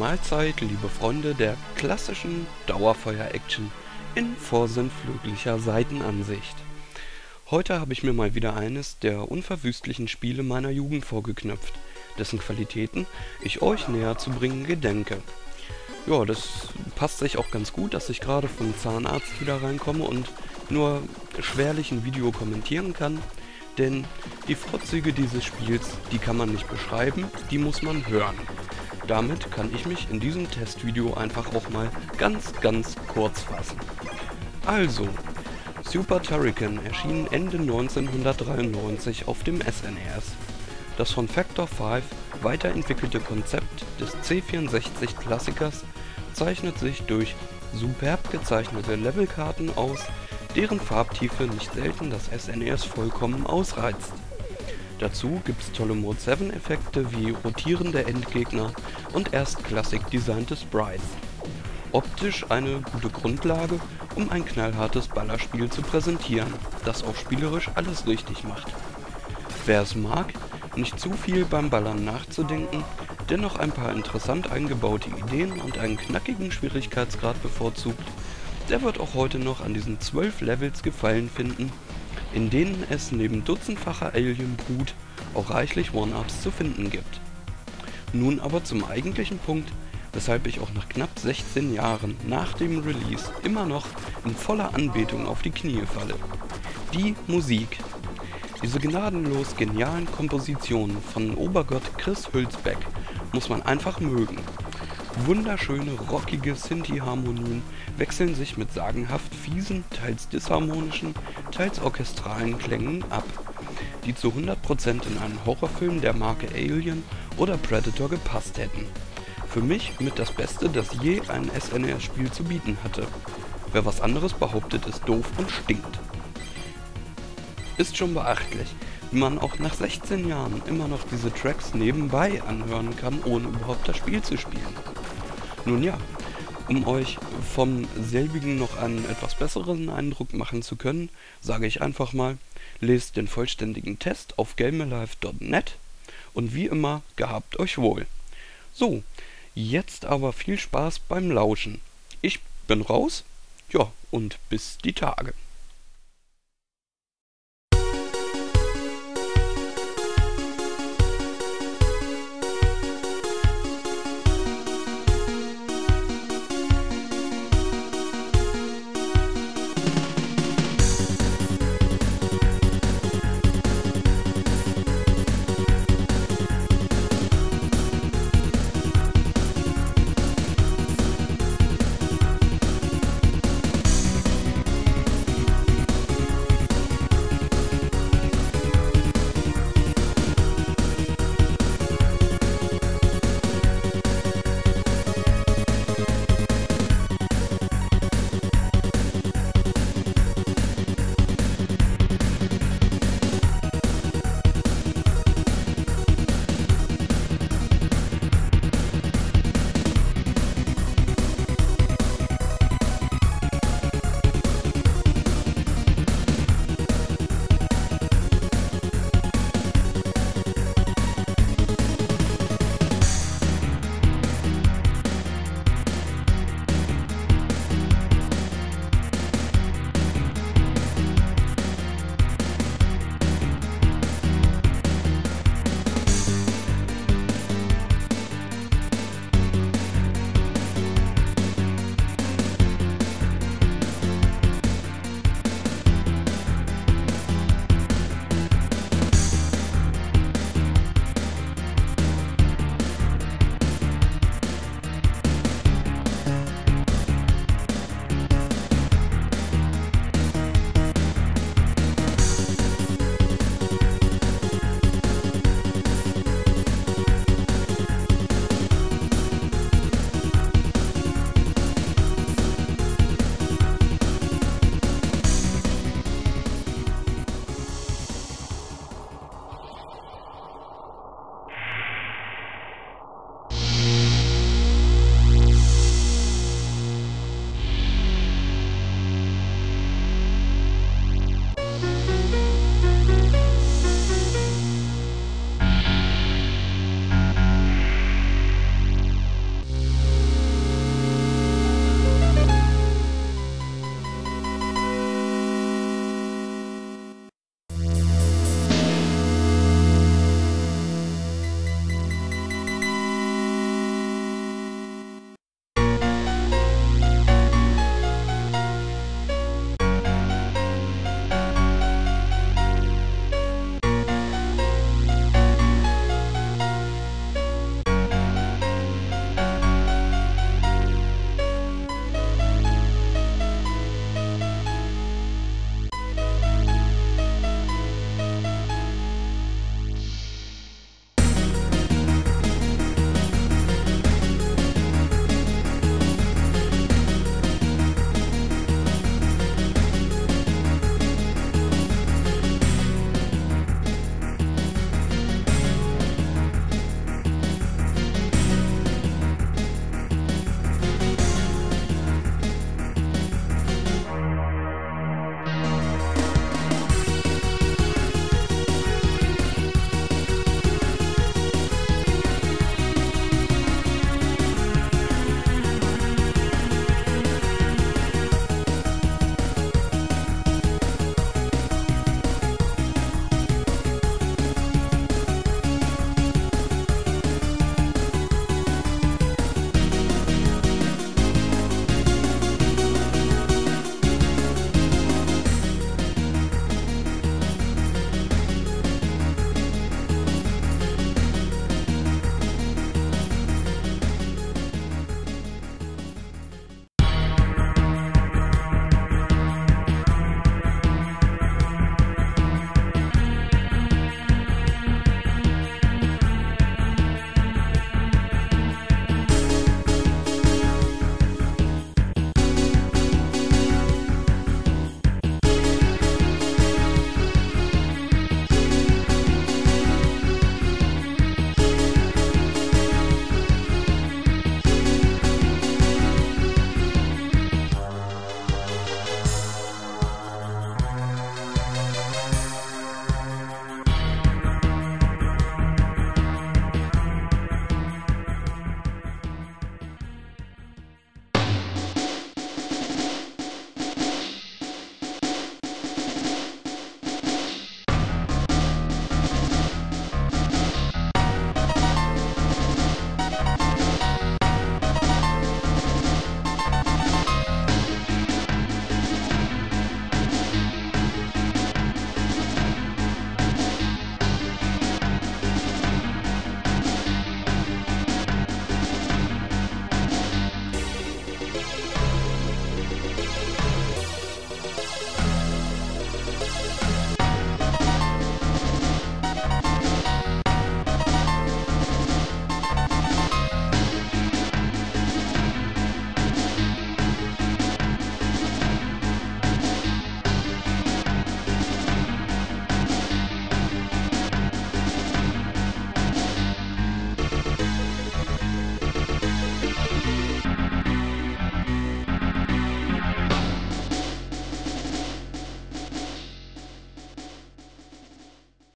Mahlzeit, liebe Freunde der klassischen Dauerfeuer-Action in vorsintflutlicher Seitenansicht. Heute habe ich mir mal wieder eines der unverwüstlichen Spiele meiner Jugend vorgeknöpft, dessen Qualitäten ich euch näher zu bringen gedenke. Ja, das passt sich auch ganz gut, dass ich gerade vom Zahnarzt wieder reinkomme und nur schwerlich ein Video kommentieren kann, denn die Vorzüge dieses Spiels, die kann man nicht beschreiben, die muss man hören. Damit kann ich mich in diesem Testvideo einfach auch mal ganz kurz fassen. Also, Super Turrican erschien Ende 1993 auf dem SNES. Das von Factor 5 weiterentwickelte Konzept des C64-Klassikers zeichnet sich durch superb gezeichnete Levelkarten aus, deren Farbtiefe nicht selten das SNES vollkommen ausreizt. Dazu gibt's tolle Mode 7 Effekte wie rotierende Endgegner und erstklassig designte Sprites. Optisch eine gute Grundlage, um ein knallhartes Ballerspiel zu präsentieren, das auch spielerisch alles richtig macht. Wer es mag, nicht zu viel beim Ballern nachzudenken, dennoch ein paar interessant eingebaute Ideen und einen knackigen Schwierigkeitsgrad bevorzugt, der wird auch heute noch an diesen 12 Levels Gefallen finden, in denen es neben dutzendfacher Alien-Brut auch reichlich One-Ups zu finden gibt. Nun aber zum eigentlichen Punkt, weshalb ich auch nach knapp 16 Jahren nach dem Release immer noch in voller Anbetung auf die Knie falle. Die Musik. Diese gnadenlos genialen Kompositionen von Obergott Chris Hülsbeck muss man einfach mögen. Wunderschöne, rockige Synthi-Harmonien wechseln sich mit sagenhaft fiesen, teils disharmonischen, teils orchestralen Klängen ab, die zu 100% in einen Horrorfilm der Marke Alien oder Predator gepasst hätten. Für mich mit das Beste, das je ein SNES-Spiel zu bieten hatte. Wer was anderes behauptet, ist doof und stinkt. Ist schon beachtlich, wie man auch nach 16 Jahren immer noch diese Tracks nebenbei anhören kann, ohne überhaupt das Spiel zu spielen. Nun ja, um euch vom selbigen noch einen etwas besseren Eindruck machen zu können, sage ich einfach mal, lest den vollständigen Test auf gamealive.net und wie immer, gehabt euch wohl. So, jetzt aber viel Spaß beim Lauschen. Ich bin raus, ja, und bis die Tage.